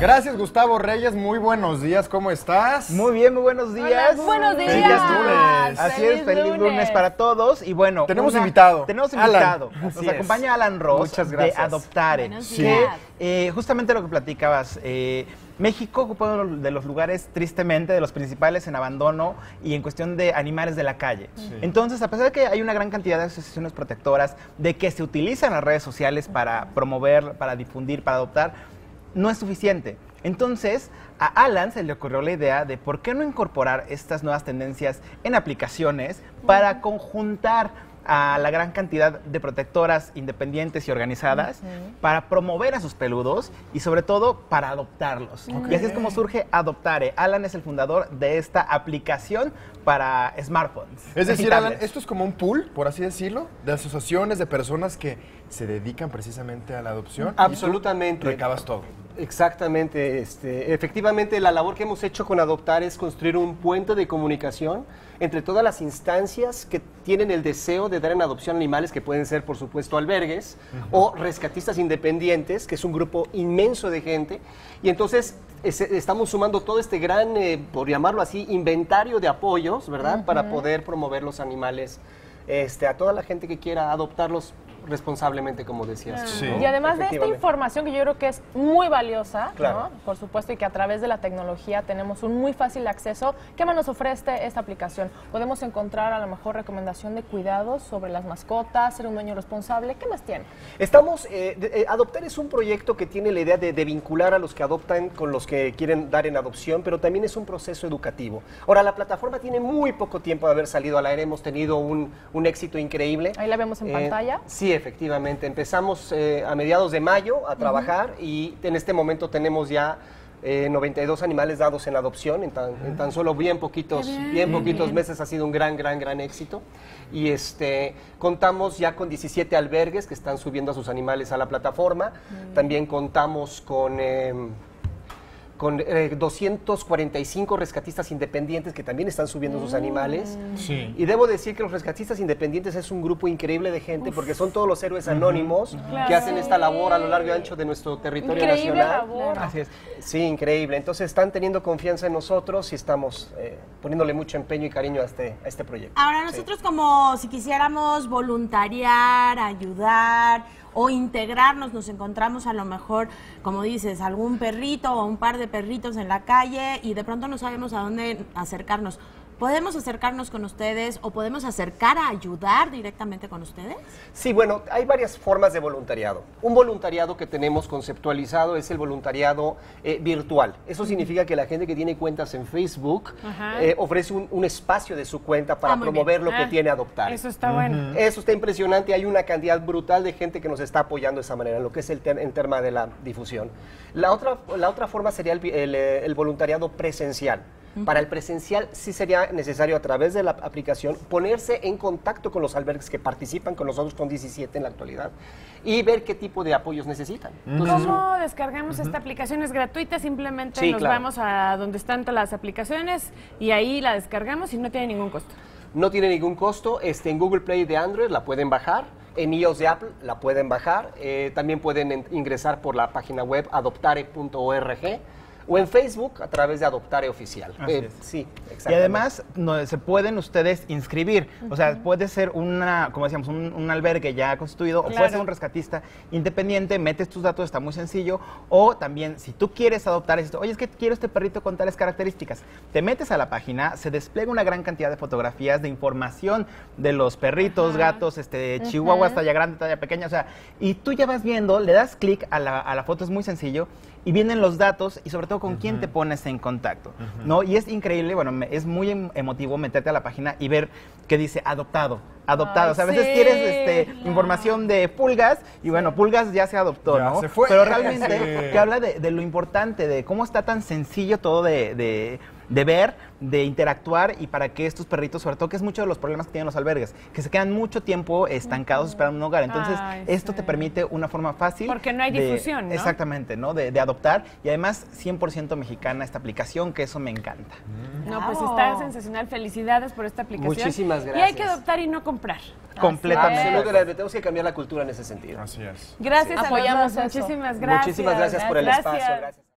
Gracias, Gustavo Reyes. Muy buenos días. ¿Cómo estás? Muy bien, muy buenos días. Hola, buenos días. Feliz lunes. Así es, feliz lunes para todos. Y bueno, tenemos invitado. Alan. Nos Así es. acompaña Alan Ross. Muchas gracias. De Adoptare. Que justamente lo que platicabas, México ocupa uno de los lugares, tristemente, de los principales en abandono y en cuestión de animales de la calle. Sí. Entonces, a pesar de que hay una gran cantidad de asociaciones protectoras, de que se utilizan las redes sociales para promover, para difundir, para adoptar, no es suficiente. Entonces, a Alan se le ocurrió la idea de por qué no incorporar estas nuevas tendencias en aplicaciones para conjuntar a la gran cantidad de protectoras independientes y organizadas para promover a sus peludos y sobre todo para adoptarlos. Y así es como surge Adoptare. Alan es el fundador de esta aplicación para smartphones. Es decir, Alan, esto es como un pool, por así decirlo, de asociaciones, de personas que se dedican precisamente a la adopción. Absolutamente. Y tú recabas todo. Exactamente. Efectivamente, la labor que hemos hecho con Adoptar es construir un puente de comunicación entre todas las instancias que tienen el deseo de dar en adopción animales, que pueden ser, por supuesto, albergues o rescatistas independientes, que es un grupo inmenso de gente. Y entonces estamos sumando todo este gran, por llamarlo así, inventario de apoyos, ¿verdad? Para poder promover los animales a toda la gente que quiera adoptarlos responsablemente, como decías. Sí. Y además de esta información que yo creo que es muy valiosa, ¿no? Por supuesto, y que a través de la tecnología tenemos un muy fácil acceso. ¿Qué más nos ofrece esta aplicación? Podemos encontrar a lo mejor recomendación de cuidados sobre las mascotas, ser un dueño responsable. ¿Qué más tiene? Adoptar es un proyecto que tiene la idea de vincular a los que adoptan con los que quieren dar en adopción, pero también es un proceso educativo. Ahora, la plataforma tiene muy poco tiempo de haber salido al aire, hemos tenido un éxito increíble. Ahí la vemos en pantalla. Sí, efectivamente. Empezamos a mediados de mayo a trabajar y en este momento tenemos ya 92 animales dados en adopción en tan solo bien poquitos meses. Ha sido un gran éxito. Y contamos ya con 17 albergues que están subiendo a sus animales a la plataforma. También contamos con 245 rescatistas independientes que también están subiendo sus animales. Sí. Y debo decir que los rescatistas independientes es un grupo increíble de gente, porque son todos los héroes anónimos que hacen esta labor a lo largo y ancho de nuestro territorio nacional. Labor. Así es. Sí, increíble. Entonces están teniendo confianza en nosotros y estamos poniéndole mucho empeño y cariño a este proyecto. Ahora nosotros como si quisiéramos voluntariar, ayudar o integrarnos, nos encontramos a lo mejor, como dices, algún perrito o un par de perritos en la calle y de pronto no sabemos a dónde acercarnos. ¿Podemos acercarnos con ustedes o podemos acercar a ayudar directamente con ustedes? Sí, bueno, hay varias formas de voluntariado. Un voluntariado que tenemos conceptualizado es el voluntariado virtual. Eso significa que la gente que tiene cuentas en Facebook ofrece un espacio de su cuenta para promover lo que tiene Adoptar. Eso está bueno. Eso está impresionante. Hay una cantidad brutal de gente que nos está apoyando de esa manera, en lo que es el tema de la difusión. La otra forma sería el voluntariado presencial. Para el presencial sí sería necesario a través de la aplicación ponerse en contacto con los albergues que participan con nosotros, con 17 en la actualidad, y ver qué tipo de apoyos necesitan. Entonces, ¿cómo descargamos esta aplicación? ¿Es gratuita? Simplemente nos vamos a donde están todas las aplicaciones y ahí la descargamos y no tiene ningún costo. No tiene ningún costo. En Google Play de Android la pueden bajar. En iOS de Apple la pueden bajar. También pueden ingresar por la página web adoptare.org. O en Facebook a través de Adoptare Oficial. Sí, exactamente. Y además se pueden ustedes inscribir. O sea, puede ser como decíamos, un albergue ya constituido, o puede ser un rescatista independiente, metes tus datos, está muy sencillo. O también, si tú quieres adoptar, oye, es que quiero este perrito con tales características, te metes a la página, se despliega una gran cantidad de fotografías, de información de los perritos, gatos, chihuahuas, talla grande, talla pequeña, o sea, y tú ya vas viendo, le das clic a la foto, es muy sencillo, y vienen los datos y sobre todo con quién te pones en contacto, ¿no? Y es increíble, bueno, es muy emotivo meterte a la página y ver que dice adoptado. Ay, o sea, a veces quieres información de Pulgas y bueno, Pulgas ya se adoptó, ¿no? Se fue. Pero realmente que habla de lo importante, de cómo está tan sencillo todo de ver, de interactuar y para que estos perritos, sobre todo que es mucho de los problemas que tienen los albergues, que se quedan mucho tiempo estancados esperando un hogar. Entonces, esto te permite una forma fácil. Porque no hay difusión, ¿no? Exactamente, ¿no? De adoptar y además 100% mexicana esta aplicación, que eso me encanta. No, pues está sensacional. Felicidades por esta aplicación. Muchísimas gracias. Y hay que adoptar y no comprar. Completamente. Absolutamente, tenemos que cambiar la cultura en ese sentido. Así es. Gracias, apoyamos a los dos. Muchísimas gracias. Muchísimas gracias por el espacio. Gracias.